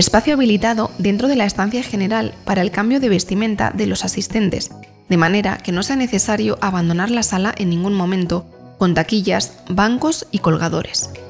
Espacio habilitado dentro de la estancia general para el cambio de vestimenta de los asistentes, de manera que no sea necesario abandonar la sala en ningún momento, con taquillas, bancos y colgadores.